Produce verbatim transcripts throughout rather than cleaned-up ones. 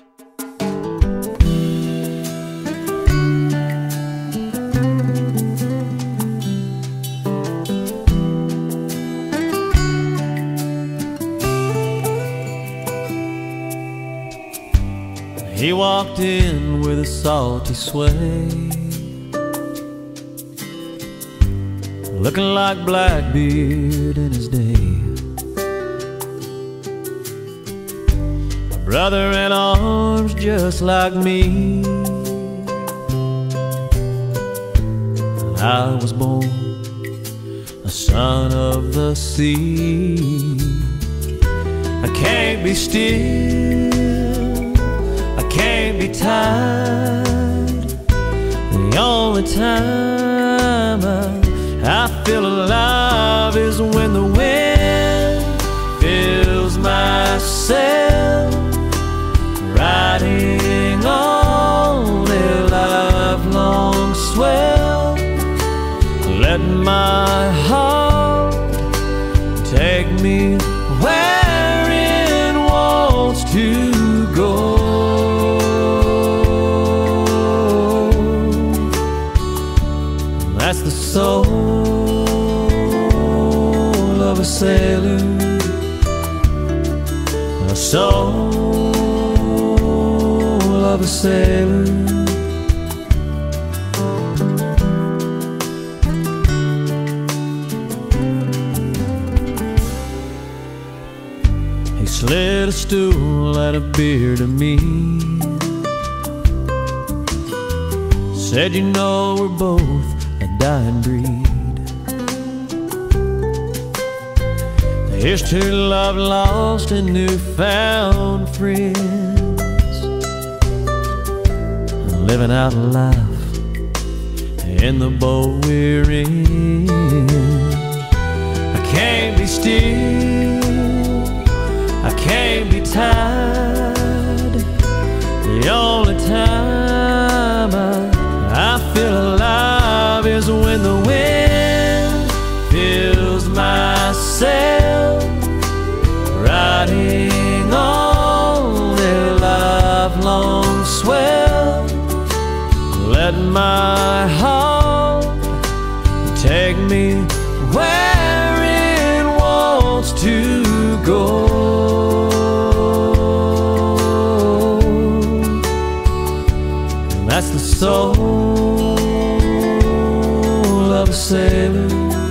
He walked in with a salty sway, looking like Blackbeard in his day. A brother in arms just like me. And I was born a son of the sea. I can't be still, can't be tied. The only time I, I feel alive is when the wind fills my sail, riding on a lifelong swell. Let my heart take me where it wants to go. That's the soul of a sailor, the soul of a sailor. He slid a stool and a beer to me, said, you know, we're both a dying breed. Here's to love lost and newfound friends, living out life in the boat we're in. I can't be still, I can't be tied. The only time I, I feel alive is when the wind fills my sail, riding on a lifelong swell. Let my heart take me where it wants to go. And that's the soul of a sailor,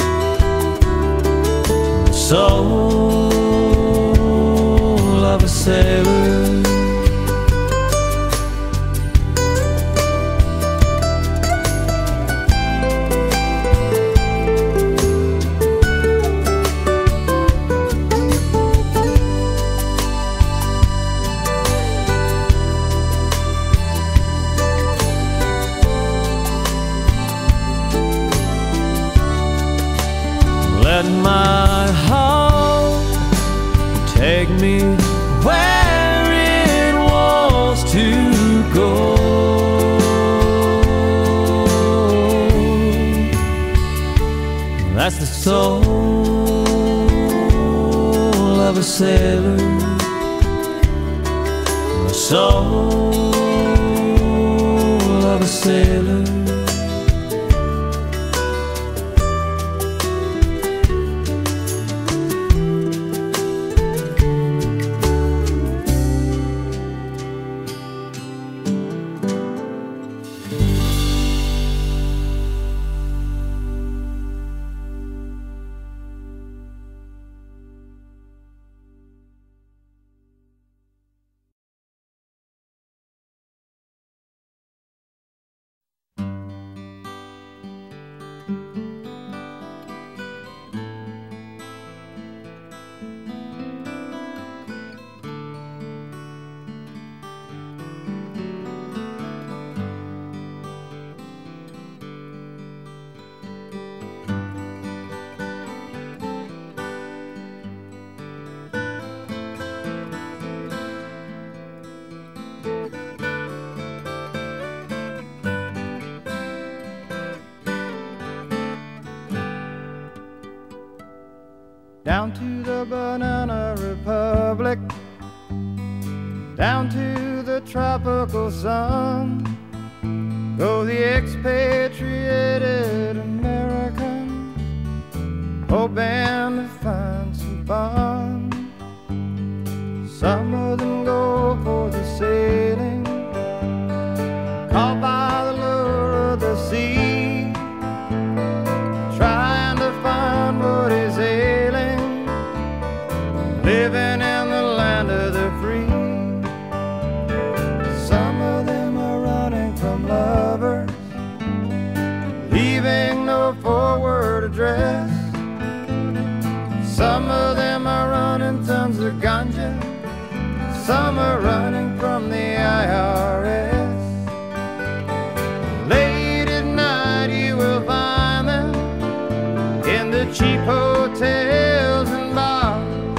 the soul of a sailor. Let my heart take me where it wants to go. That's the soul of a sailor, the soul of a sailor. Down to the Banana Republic, down to the tropical sun go the expatriated Americans, hoping to find some fun. Some of them go for the sailing, caught by the lure of the sea, trying to find what is ailing, living in the land of the free. Some of them are running from lovers, leaving no forward address. Some of them are running tons of ganja, some are running from the I R S. Late at night you will find them in the cheap hotels and bars,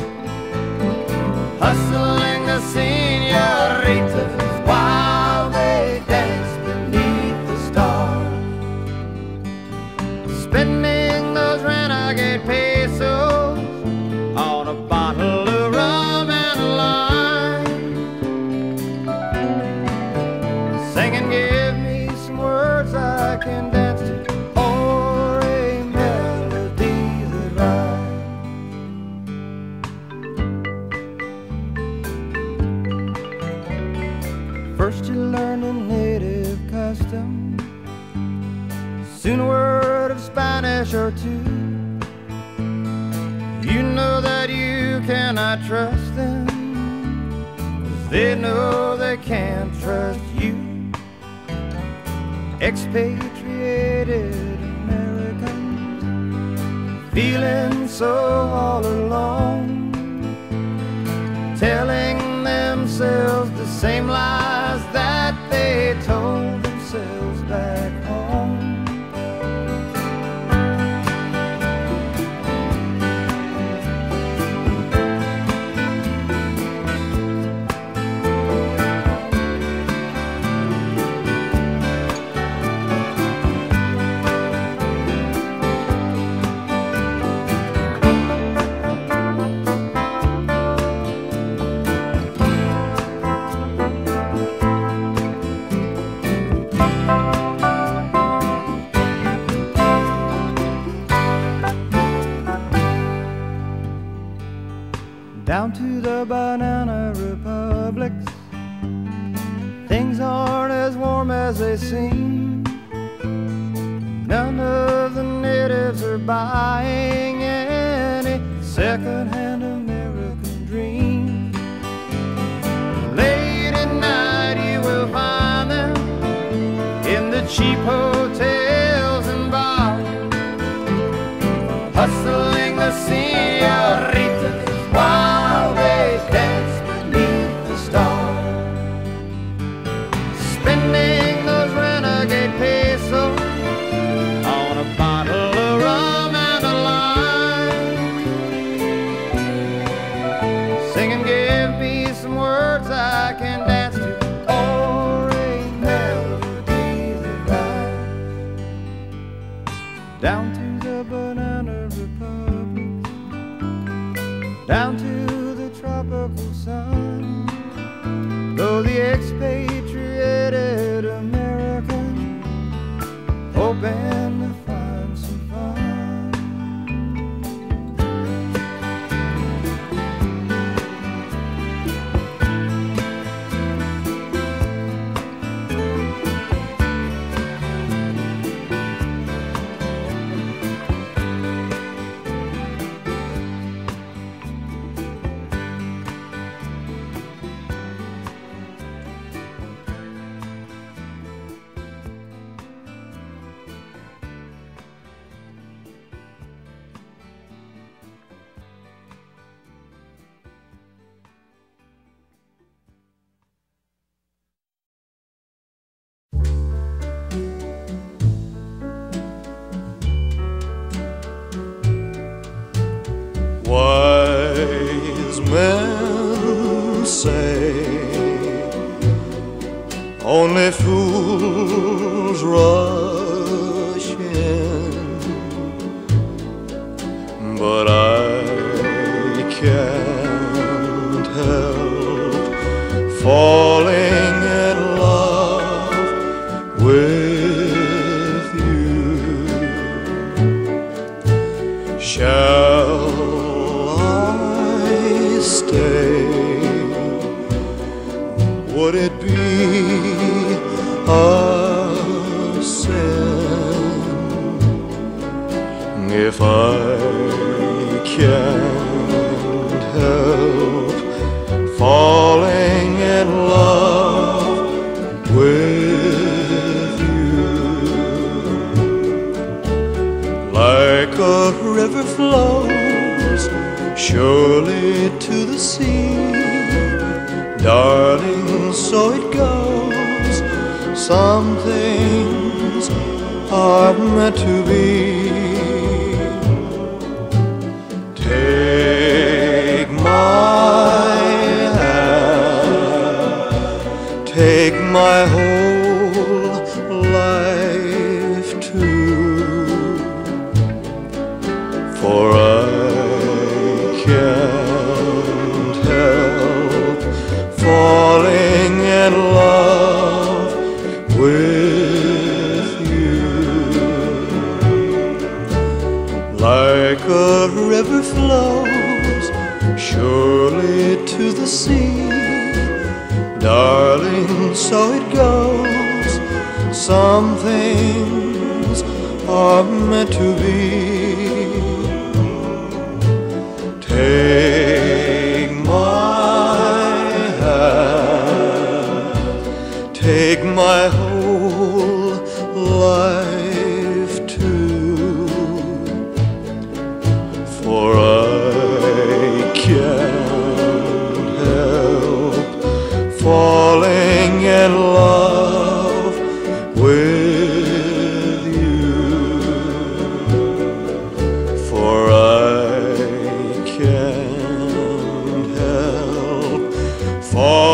hustling the senoritas while they dance beneath the stars, spending those renegade pesos on a bottle of rum and a lime, singing give me some words I can dance to, or a melody that rhymes. First you learn the native custom, soon a word of Spanish or two. You know that you cannot trust them, 'cause they know they can't trust you. Expatriated Americans, feeling so all alone, telling themselves the same lies that they told themselves back home. Down to the banana republics, things aren't as warm as they seem. None of the natives are buying any second-hand American dream. Late at night you will find them in the cheap hotels and bars, hustling the senoritas while they dance beneath the stars, spending those renegade pesos on a bottle of rum and a lime, singing give me some words I can dance to, or a melody that rhymes. Down to the banana republic, down to the tropical sun, go the expatriated American, hoping to find some fun. Wise men say only fools rush in, but I can't help falling so it goes. Some things are meant to be. Take my hand, take my whole life too, for I can't help falling in love with you. Like a river flows surely to the sea, darling, so it goes. Some things are meant to be. Take my hand, take my whole life too, for I can't help falling in love with you, for I can't help falling